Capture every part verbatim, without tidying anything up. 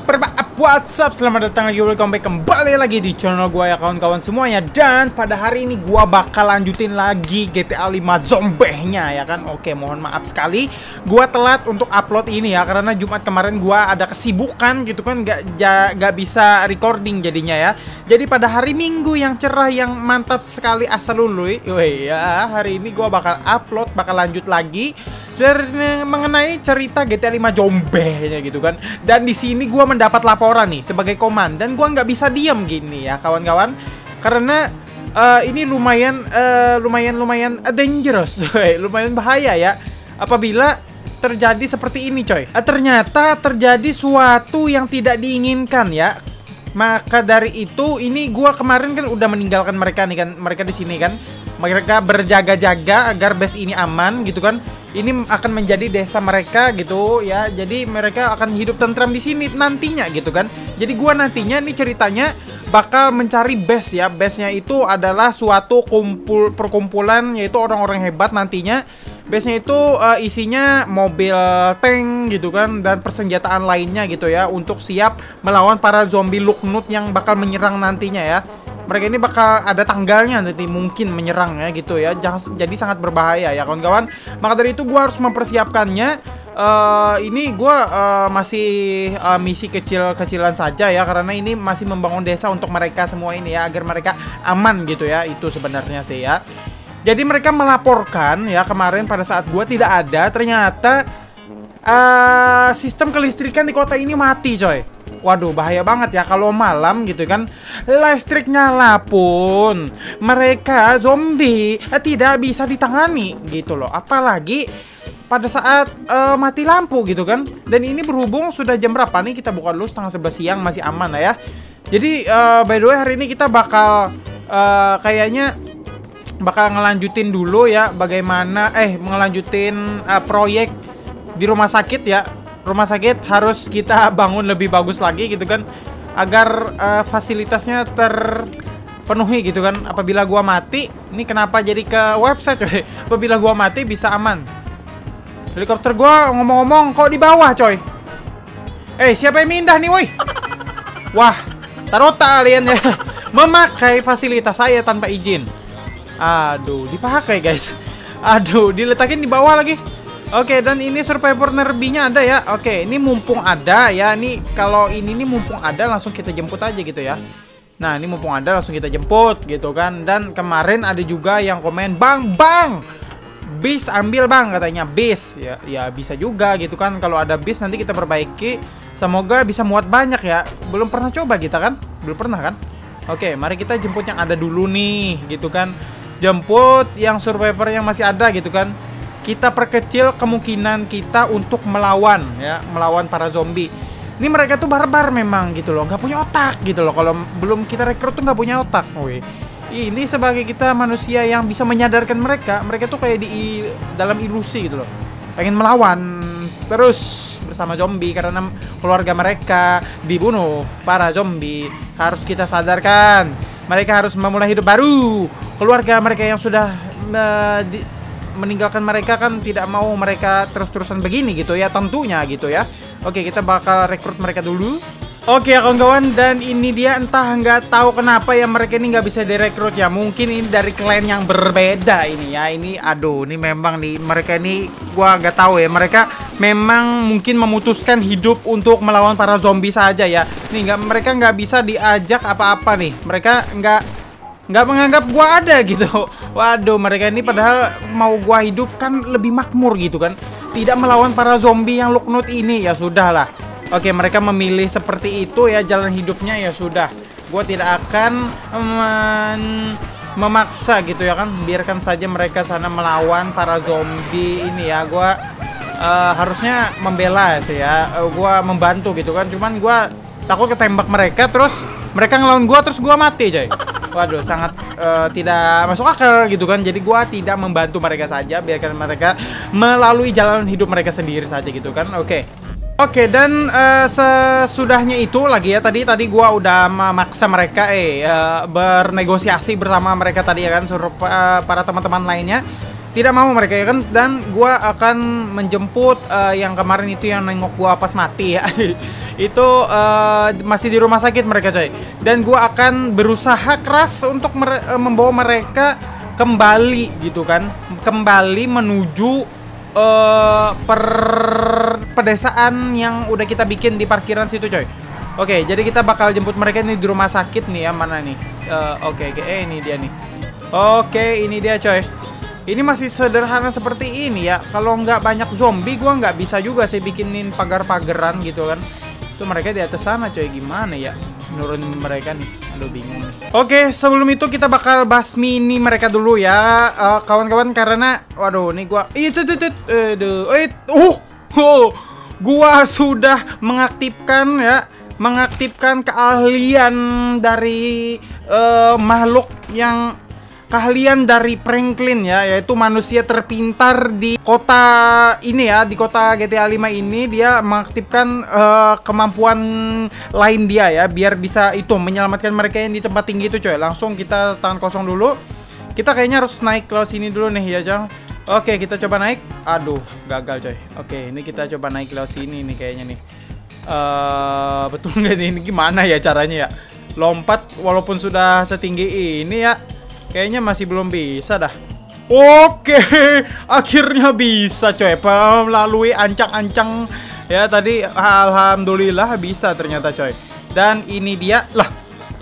What's up, selamat datang lagi, welcome back kembali lagi di channel gue ya kawan-kawan semuanya. Dan pada hari ini gue bakal lanjutin lagi G T A lima Zombie-nya ya kan. Oke, mohon maaf sekali gue telat untuk upload ini ya, karena Jumat kemarin gue ada kesibukan gitu kan, gak, ja, gak bisa recording jadinya ya. Jadi pada hari Minggu yang cerah, yang mantap sekali asal lului, weh ya, hari ini gue bakal upload, bakal lanjut lagi dari mengenai cerita G T A lima Zombie-nya gitu kan. Dan di sini gue mendapat laporan nih sebagai komandan, gue nggak bisa diam gini ya kawan-kawan, karena uh, ini lumayan uh, lumayan lumayan dangerous, lumayan bahaya ya apabila terjadi seperti ini coy. Uh, ternyata terjadi suatu yang tidak diinginkan ya. Maka dari itu ini gue kemarin kan udah meninggalkan mereka nih kan, mereka di sini kan. Mereka berjaga-jaga agar base ini aman gitu kan. Ini akan menjadi desa mereka gitu ya. Jadi mereka akan hidup tentram di sini nantinya gitu kan. Jadi gua nantinya nih ceritanya bakal mencari base ya. Base-nya itu adalah suatu kumpul perkumpulan, yaitu orang-orang hebat nantinya. Base-nya itu uh, isinya mobil tank gitu kan, dan persenjataan lainnya gitu ya, untuk siap melawan para zombie Luknut yang bakal menyerang nantinya ya. Mereka ini bakal ada tanggalnya nanti mungkin menyerang ya gitu ya. Jangan, jadi sangat berbahaya ya kawan-kawan. Maka dari itu gue harus mempersiapkannya. Uh, ini gue uh, masih uh, misi kecil-kecilan saja ya, karena ini masih membangun desa untuk mereka semua ini ya, agar mereka aman gitu ya. Itu sebenarnya sih ya. Jadi mereka melaporkan ya kemarin pada saat gue tidak ada, ternyata uh, sistem kelistrikan di kota ini mati coy. Waduh, bahaya banget ya kalau malam gitu kan. Listrik nyala pun mereka zombie eh, tidak bisa ditangani gitu loh. Apalagi pada saat uh, mati lampu gitu kan. Dan ini berhubung sudah jam berapa nih, kita buka dulu, setengah sebelas siang, masih aman lah ya. Jadi uh, by the way hari ini kita bakal uh, kayaknya bakal ngelanjutin dulu ya, bagaimana eh ngelanjutin uh, proyek di rumah sakit ya. Rumah sakit harus kita bangun lebih bagus lagi gitu kan, agar uh, fasilitasnya terpenuhi gitu kan. Apabila gua mati, ini kenapa jadi ke website coy? Apabila gua mati bisa aman. Helikopter gua ngomong-ngomong kok di bawah coy. Eh, siapa yang mindah nih woi? Wah, tarota kalian ya. Memakai fasilitas saya tanpa izin. Aduh, dipakai guys. Aduh, diletakin di bawah lagi. Oke, dan ini survivor nerbinya ada ya. Oke, ini mumpung ada ya. Ini kalau ini nih mumpung ada, langsung kita jemput aja gitu ya. Nah, ini mumpung ada langsung kita jemput gitu kan. Dan kemarin ada juga yang komen, "Bang, bang, bis ambil bang," katanya. Bis ya, ya bisa juga gitu kan. Kalau ada bis nanti kita perbaiki. Semoga bisa muat banyak ya. Belum pernah coba kita kan? Belum pernah kan? Oke, mari kita jemput yang ada dulu nih gitu kan. Jemput yang survivor yang masih ada gitu kan. Kita perkecil kemungkinan kita untuk melawan ya, melawan para zombie. Ini mereka tuh barbar memang gitu loh, nggak punya otak gitu loh. Kalau belum kita rekrut tuh nggak punya otak. Woi, ini sebagai kita manusia yang bisa menyadarkan mereka, mereka tuh kayak di dalam ilusi gitu loh, pengen melawan terus bersama zombie karena keluarga mereka dibunuh para zombie. Harus kita sadarkan, mereka harus memulai hidup baru. Keluarga mereka yang sudah uh, di, meninggalkan mereka kan tidak mau mereka terus-terusan begini gitu ya, tentunya gitu ya. Oke, kita bakal rekrut mereka dulu. Oke ya kawan-kawan, dan ini dia, entah nggak tahu kenapa ya mereka ini nggak bisa direkrut ya. Mungkin ini dari klan yang berbeda ini ya. Ini aduh, ini memang nih mereka ini gua nggak tahu ya. Mereka memang mungkin memutuskan hidup untuk melawan para zombie saja ya. Nih nggak, mereka nggak bisa diajak apa-apa nih. Mereka nggak nggak menganggap gua ada gitu. Waduh, mereka ini padahal mau gua hidup kan lebih makmur gitu kan, tidak melawan para zombie yang Luknut ini. Ya sudahlah. Oke, mereka memilih seperti itu ya jalan hidupnya, ya sudah. Gua tidak akan mem memaksa gitu ya kan. Biarkan saja mereka sana melawan para zombie ini ya. Gua uh, harusnya membela sih ya. Uh, gua membantu gitu kan. Cuman gua takut ketembak mereka, terus mereka ngelawan gua terus gua mati coy. Waduh, sangat uh, tidak masuk akal gitu kan. Jadi gua tidak membantu mereka saja, biarkan mereka melalui jalan hidup mereka sendiri saja gitu kan. Oke. Oke, dan uh, sesudahnya itu lagi ya, tadi tadi gua udah memaksa mereka eh uh, bernegosiasi bersama mereka tadi ya kan, suruh uh, para teman-teman lainnya. Tidak mau mereka ya kan, dan gua akan menjemput uh, yang kemarin itu yang nengok gua pas mati ya. itu uh, masih di rumah sakit mereka coy. Dan gua akan berusaha keras untuk mere uh, membawa mereka kembali gitu kan, kembali menuju uh, per pedesaan yang udah kita bikin di parkiran situ coy. Oke, jadi kita bakal jemput mereka nih di rumah sakit nih ya, mana nih? Uh, Oke, okay, eh ini dia nih. Oke, ini dia coy. Ini masih sederhana seperti ini ya. Kalau nggak banyak zombie, gua nggak bisa juga sih bikinin pagar-pageran gitu kan. Itu mereka di atas sana coy, gimana ya nurunin mereka nih? Aduh bingung nih. Oke, sebelum itu kita bakal basmi ini mereka dulu ya, kawan-kawan, uh, karena waduh nih gua itu itu itu aduh, uh, oh, gua sudah mengaktifkan ya, mengaktifkan keahlian dari uh, makhluk yang keahlian dari Franklin ya, yaitu manusia terpintar di kota ini ya, di kota G T A lima ini. Dia mengaktifkan uh, kemampuan lain dia ya, biar bisa itu menyelamatkan mereka yang di tempat tinggi itu coy. Langsung kita tangan kosong dulu. Kita kayaknya harus naik ke sini dulu nih ya Jang. Oke, kita coba naik. Aduh, gagal coy. Oke, ini kita coba naik ke sini nih kayaknya nih. Uh, betul nggak nih? Ini gimana ya caranya ya? Lompat walaupun sudah setinggi ini ya. Kayaknya masih belum bisa dah. Oke, akhirnya bisa coy, melalui ancang-ancang ya tadi. Alhamdulillah bisa ternyata coy. Dan ini dia lah.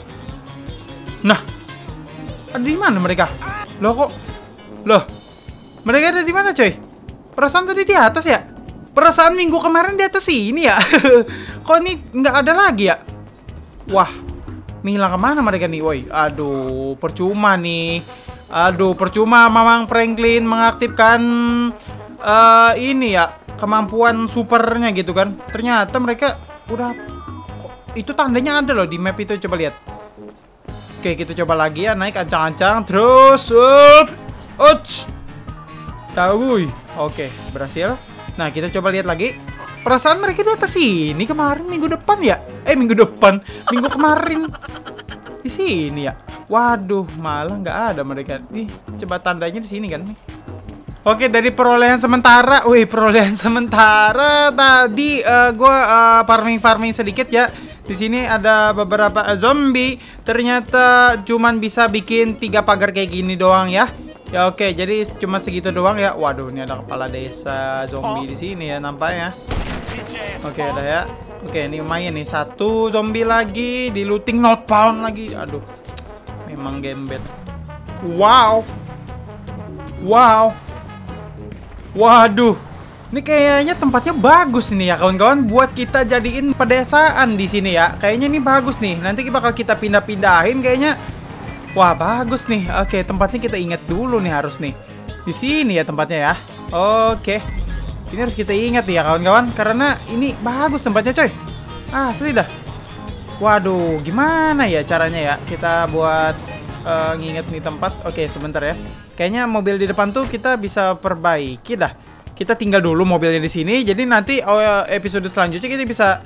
Nah, ada di mana mereka? Loh kok? Loh, mereka ada di mana coy? Perasaan tadi di atas ya? Perasaan minggu kemarin di atas sini ya? Kok ini nggak ada lagi ya? Wah. Hilang kemana mereka nih, woi? Aduh, percuma nih. Aduh, percuma Mamang Franklin mengaktifkan uh, ini ya, kemampuan supernya gitu kan. Ternyata mereka udah, itu tandanya ada loh di map itu, coba lihat. Oke, kita coba lagi ya, naik ancang-ancang terus. Up, uts. Tahu. Oke, berhasil. Nah, kita coba lihat lagi. Perasaan mereka di atas sini kemarin minggu depan ya? Eh minggu depan, minggu kemarin di sini ya. Waduh, malah nggak ada mereka. Nih, coba tandanya di sini kan nih. Oke, dari perolehan sementara, wih perolehan sementara tadi uh, gue uh, farming farming sedikit ya. Di sini ada beberapa uh, zombie. Ternyata cuman bisa bikin tiga pagar kayak gini doang ya. Ya oke, jadi cuma segitu doang ya. Waduh, ini ada kepala desa zombie di sini ya nampaknya. Oke, ada ya. Oke, ini lumayan nih. Satu zombie lagi di looting northbound lagi. Aduh. Memang gembet. Wow. Wow. Waduh. Ini kayaknya tempatnya bagus nih ya kawan-kawan, buat kita jadiin pedesaan di sini ya. Kayaknya ini bagus nih. Nanti bakal kita pindah-pindahin kayaknya. Wah, bagus nih. Oke, tempatnya kita ingat dulu nih harus nih. Di sini ya tempatnya ya. Oke. Ini harus kita ingat ya kawan-kawan, karena ini bagus tempatnya coy. Asli dah. Waduh, gimana ya caranya ya kita buat uh, nginget nih tempat. Oke, sebentar ya. Kayaknya mobil di depan tuh kita bisa perbaiki dah. Kita tinggal dulu mobilnya di sini. Jadi nanti oh, episode selanjutnya kita bisa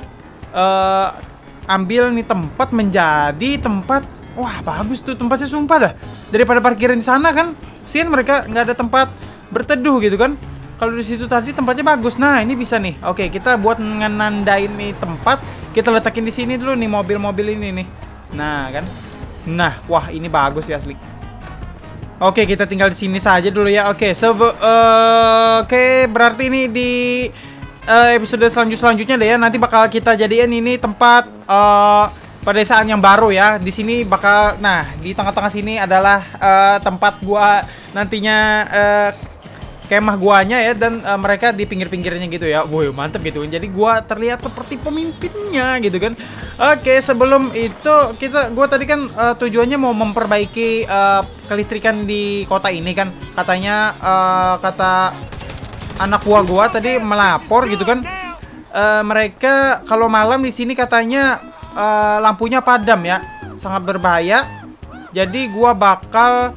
uh, ambil nih tempat menjadi tempat. Wah, bagus tuh tempatnya sumpah dah. Daripada parkiran di sana kan. Sian mereka nggak ada tempat berteduh gitu kan. Kalau di situ tadi tempatnya bagus. Nah, ini bisa nih. Oke, kita buat ngenandain nih tempat. Kita letakin di sini dulu nih mobil-mobil ini nih. Nah, kan. Nah, wah ini bagus ya asli. Oke, kita tinggal di sini saja dulu ya. Oke, so, uh, oke, berarti ini di uh, episode selanjut selanjutnya deh ya. Nanti bakal kita jadiin ini tempat uh, pedesaan yang baru ya. Di sini bakal, nah di tengah-tengah sini adalah uh, tempat gua nantinya. Uh, kemah guanya ya, dan uh, mereka di pinggir-pinggirnya gitu ya. Woi, mantep gitu. Jadi gua terlihat seperti pemimpinnya gitu kan. Oke, sebelum itu kita gua tadi kan uh, tujuannya mau memperbaiki uh, kelistrikan di kota ini kan. Katanya uh, kata anak buah gua tadi melapor gitu kan. Uh, mereka kalau malam di sini katanya uh, lampunya padam ya. Sangat berbahaya. Jadi gua bakal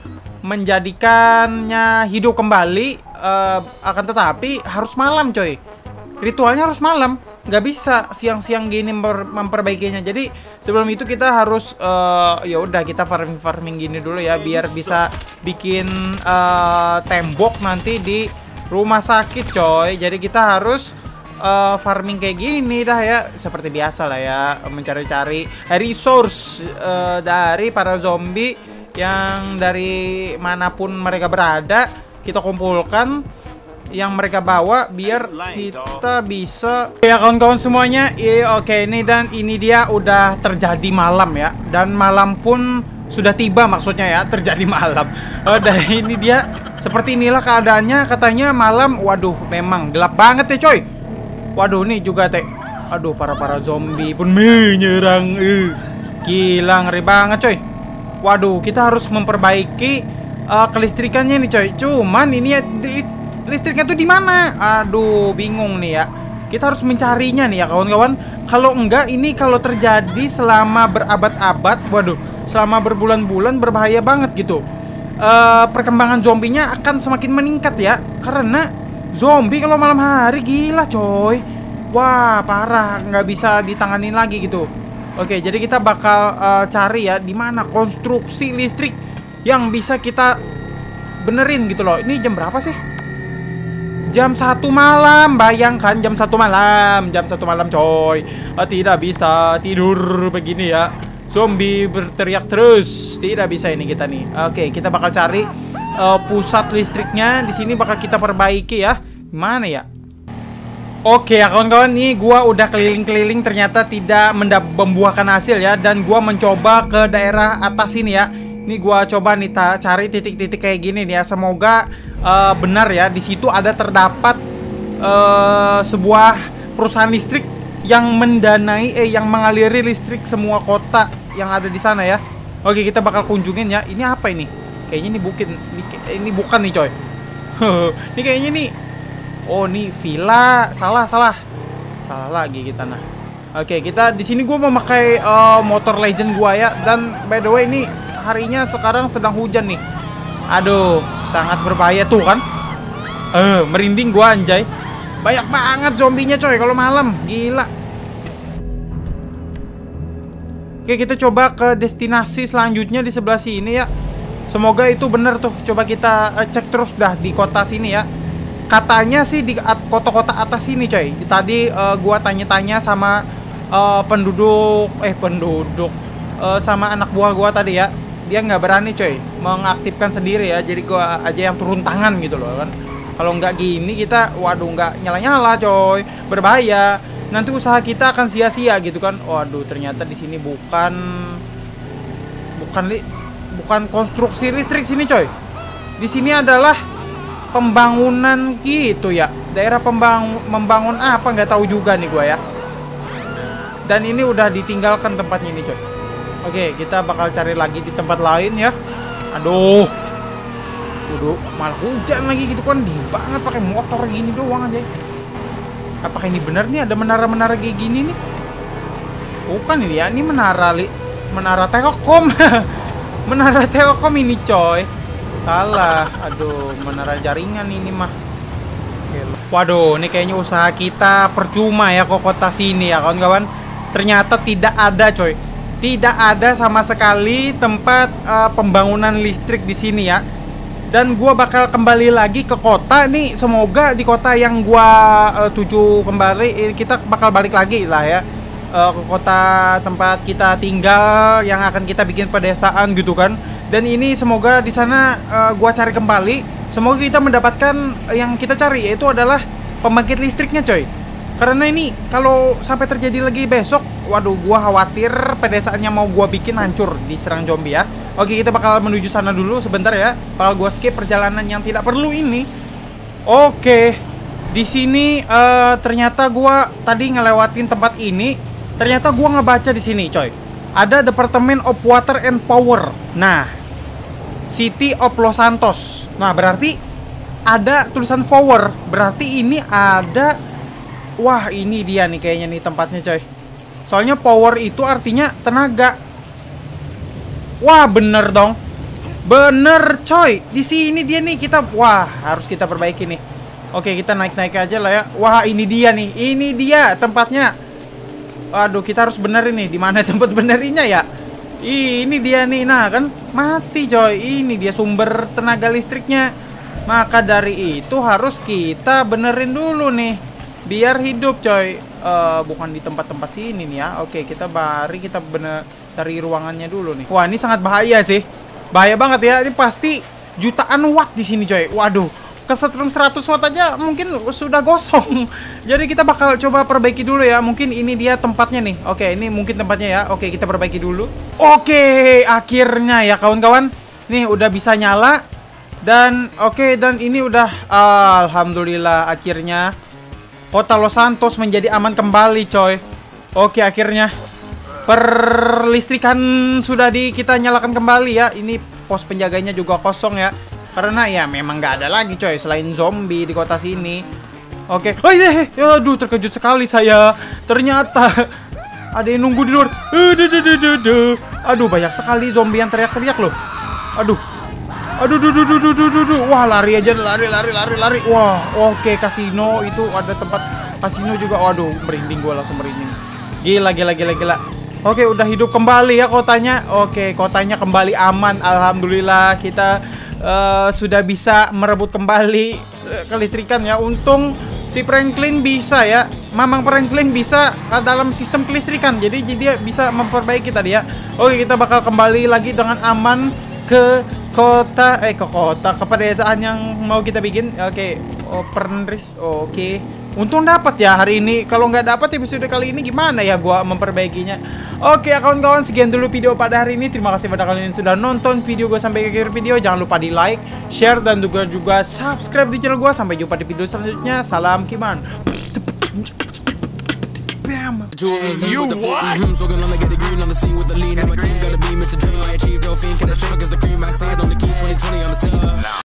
menjadikannya hidup kembali. Uh, akan tetapi harus malam coy. Ritualnya harus malam. Nggak bisa siang-siang gini memperbaikinya. Jadi sebelum itu kita harus uh, ya udah kita farming-farming gini dulu ya, biar bisa bikin uh, tembok nanti di rumah sakit coy. Jadi kita harus uh, farming kayak gini dah ya. Seperti biasa lah ya, mencari-cari resource uh, dari para zombie yang dari manapun mereka berada. Kita kumpulkan yang mereka bawa biar kita bisa ya kawan-kawan semuanya. Iya, oke, ini dan ini dia udah terjadi malam ya, dan malam pun sudah tiba, maksudnya ya terjadi malam. Oh, dan ini dia seperti inilah keadaannya katanya malam. Waduh, memang gelap banget ya coy. Waduh, nih juga teh. Aduh, para-para zombie pun menyerang. Uh, gila, ngeri banget coy. Waduh, kita harus memperbaiki uh, kelistrikannya nih coy. Cuman ini ya listriknya tuh di mana? Aduh, bingung nih ya. Kita harus mencarinya nih ya kawan-kawan. Kalau enggak, ini kalau terjadi selama berabad-abad, waduh, selama berbulan-bulan berbahaya banget gitu. Uh, perkembangan zombinya akan semakin meningkat ya. Karena zombie kalau malam hari gila coy. Wah, parah, nggak bisa ditanganin lagi gitu. Oke, jadi kita bakal uh, cari ya di mana konstruksi listrik yang bisa kita benerin gitu loh. Ini jam berapa sih? Jam satu malam, bayangkan jam satu malam, jam satu malam coy. Ah, tidak bisa tidur begini ya. Zombie berteriak terus, tidak bisa ini kita nih. Oke, kita bakal cari uh, pusat listriknya di sini, bakal kita perbaiki ya. Mana ya? Oke ya kawan-kawan, nih gua udah keliling-keliling ternyata tidak membuahkan hasil ya, dan gua mencoba ke daerah atas ini ya. Ini gua coba nih cari titik-titik kayak gini nih ya. Semoga uh, benar ya, di situ ada terdapat uh, sebuah perusahaan listrik yang mendanai eh yang mengaliri listrik semua kota yang ada di sana ya. Oke, kita bakal kunjungin ya. Ini apa ini? Kayaknya ini bukan ini, ini bukan nih coy. Ini kayaknya nih. Oh, nih villa. Salah, salah. Salah lagi kita nah. Oke, kita di sini gua mau pakai uh, motor legend gua ya, dan by the way ini harinya sekarang sedang hujan nih. Aduh, sangat berbahaya tuh kan. Eh, merinding gua anjay. Banyak banget zombinya coy kalau malam. Gila. Oke, kita coba ke destinasi selanjutnya di sebelah sini ya. Semoga itu bener tuh. Coba kita uh, cek terus dah di kota sini ya. Katanya sih di kota-kota atas sini coy. Tadi uh, gua tanya-tanya sama uh, penduduk eh penduduk uh, sama anak buah gua tadi ya. Dia nggak berani coy mengaktifkan sendiri ya. Jadi gua aja yang turun tangan gitu loh kan. Kalau nggak gini kita, waduh, nggak nyala-nyala coy, berbahaya. Nanti usaha kita akan sia-sia gitu kan. Waduh, ternyata di sini bukan bukan li, bukan konstruksi listrik sini coy. Di sini adalah pembangunan gitu ya. Daerah pembangun membangun apa nggak tahu juga nih gua ya. Dan ini udah ditinggalkan tempatnya ini coy. Oke, kita bakal cari lagi di tempat lain ya. Aduh. Waduh, malah hujan lagi gitu kan. Di banget pakai motor gini doang aja. Apakah ini benar nih ada menara-menara kayak gini nih? Bukan ini ya, ini menara li menara Telkom. Menara Telkom ini coy. Salah. Aduh, menara jaringan ini mah. Waduh, ini kayaknya usaha kita percuma ya ke kota sini ya kawan-kawan. Ternyata tidak ada coy. Tidak ada sama sekali tempat uh, pembangunan listrik di sini ya. Dan gua bakal kembali lagi ke kota nih. Semoga di kota yang gua uh, tuju kembali, kita bakal balik lagi lah ya, uh, ke kota tempat kita tinggal yang akan kita bikin pedesaan gitu kan. Dan ini semoga di sana uh, gua cari kembali. Semoga kita mendapatkan yang kita cari, yaitu adalah pembangkit listriknya coy. Karena ini kalau sampai terjadi lagi besok, waduh, gua khawatir pedesaannya mau gua bikin hancur diserang zombie ya. Oke, kita bakal menuju sana dulu sebentar ya. Bakal gua skip perjalanan yang tidak perlu ini. Oke, di sini uh, ternyata gua tadi ngelewatin tempat ini. Ternyata gua ngebaca di sini, coy. Ada Department of Water and Power. Nah, City of Los Santos. Nah, berarti ada tulisan power. Berarti ini ada. Wah, ini dia nih kayaknya nih tempatnya coy. Soalnya power itu artinya tenaga. Wah, bener dong. Bener coy. Di sini dia nih kita. Wah, harus kita perbaiki nih. Oke, kita naik-naik aja lah ya. Wah, ini dia nih. Ini dia tempatnya. Aduh, kita harus benerin nih. Di mana tempat benerinnya ya? Ini dia nih. Nah, kan mati coy. Ini dia sumber tenaga listriknya. Maka dari itu harus kita benerin dulu nih. biar hidup coy. Uh, bukan di tempat-tempat sini nih ya. Oke, kita mari kita bener cari ruangannya dulu nih. Wah, ini sangat bahaya sih. Bahaya banget ya. Ini pasti jutaan watt di sini coy. Waduh, kesetrum seratus watt aja mungkin sudah gosong. Jadi kita bakal coba perbaiki dulu ya. Mungkin ini dia tempatnya nih. Oke, ini mungkin tempatnya ya. Oke, kita perbaiki dulu. Oke, akhirnya ya kawan-kawan. Nih udah bisa nyala. Dan oke, dan ini udah alhamdulillah akhirnya Kota Los Santos menjadi aman kembali coy. Oke, akhirnya perlistrikan sudah di kita nyalakan kembali ya. Ini pos penjaganya juga kosong ya. Karena ya memang nggak ada lagi coy selain zombie di kota sini. Oke. Oh iya, aduh terkejut sekali saya. Ternyata ada yang nunggu di luar. Aduh, banyak sekali zombie yang teriak-teriak loh. Aduh. Aduh, duh, duh, duh, duh, duh, duh. Wah, lari aja, lari, lari, lari, lari. Wah, oke, kasino itu ada tempat kasino juga. Waduh, merinding gua langsung merinding. Gila, gila, gila, gila. Oke, udah hidup kembali ya kotanya. Oke, kotanya kembali aman. Alhamdulillah kita uh, sudah bisa merebut kembali uh, kelistrikan ya. Untung si Franklin bisa ya. Mamang Franklin bisa uh, dalam sistem kelistrikan. Jadi dia bisa memperbaiki tadi ya. Oke, kita bakal kembali lagi dengan aman ke kota eh ke kota ke pedesaan yang mau kita bikin. Oke, open risk. Oke, untung dapat ya hari ini. Kalau nggak dapat episode kali ini gimana ya gua memperbaikinya. Oke kawan-kawan, sekian dulu video pada hari ini. Terima kasih pada kalian yang sudah nonton video gue sampai ke akhir video. Jangan lupa di like, share, dan juga juga subscribe di channel gue. Sampai jumpa di video selanjutnya. Salam Kiman. Bam. You what? Smoking on the get the green on the scene with the lean. My team got a beam, it's a dream. I achieved your fiend. Can I show? Cause the cream I side on the key twenty twenty on the scene.